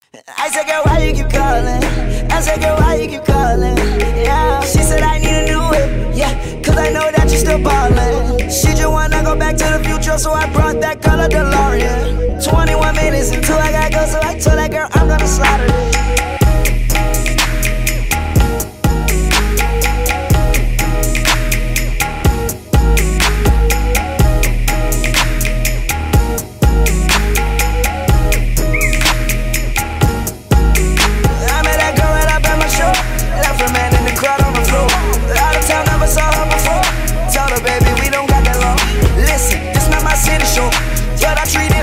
I said, girl, why you keep calling? I said, girl, why you keep calling? Yeah, she said I need a new whip. Yeah, cause I know that you still ballin'. She just wanna go back to the future, so I brought that color DeLorean. 21 minutes until I gotta go, so I told that girl I'm gonna slaughter it. Baby, we don't got that long. Listen, this not my city show, but I treat it